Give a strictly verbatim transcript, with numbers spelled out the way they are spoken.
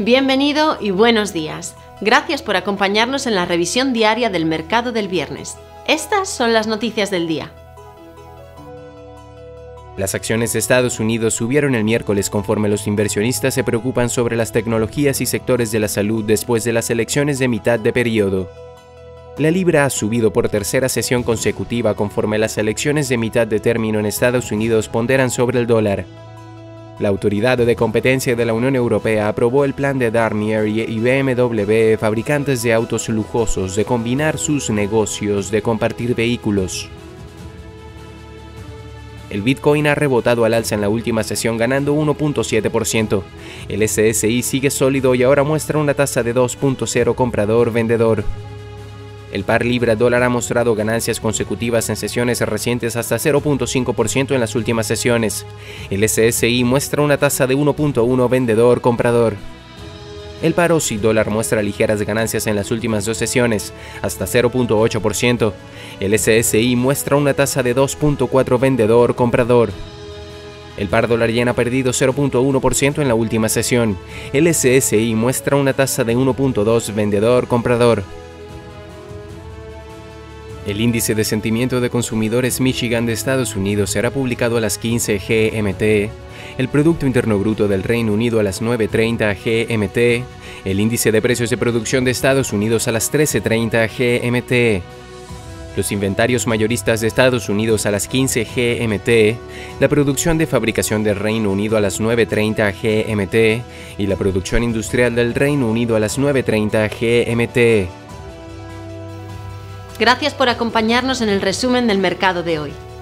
Bienvenido y buenos días. Gracias por acompañarnos en la revisión diaria del mercado del viernes. Estas son las noticias del día. Las acciones de Estados Unidos subieron el miércoles conforme los inversionistas se preocupan sobre las tecnologías y sectores de la salud después de las elecciones de mitad de periodo. La libra ha subido por tercera sesión consecutiva conforme las elecciones de mitad de término en Estados Unidos ponderan sobre el dólar. La Autoridad de Competencia de la Unión Europea aprobó el plan de Daimler y B M W, fabricantes de autos lujosos, de combinar sus negocios de compartir vehículos. El Bitcoin ha rebotado al alza en la última sesión ganando uno punto siete por ciento. El S S I sigue sólido y ahora muestra una tasa de dos punto cero comprador-vendedor. El par libra-dólar ha mostrado ganancias consecutivas en sesiones recientes hasta cero punto cinco por ciento en las últimas sesiones. El S S I muestra una tasa de uno punto uno vendedor-comprador. El par Aussie dólar muestra ligeras ganancias en las últimas dos sesiones, hasta cero punto ocho por ciento. El S S I muestra una tasa de dos punto cuatro vendedor-comprador. El par dólar yen ha perdido cero punto uno por ciento en la última sesión. El S S I muestra una tasa de uno punto dos vendedor-comprador. El índice de sentimiento de consumidores Michigan de Estados Unidos será publicado a las quince G M T, el Producto Interno Bruto del Reino Unido a las nueve treinta G M T, el índice de precios de producción de Estados Unidos a las trece treinta G M T, los inventarios mayoristas de Estados Unidos a las quince G M T, la producción de fabricación del Reino Unido a las nueve treinta G M T y la producción industrial del Reino Unido a las nueve treinta G M T. Gracias por acompañarnos en el resumen del mercado de hoy.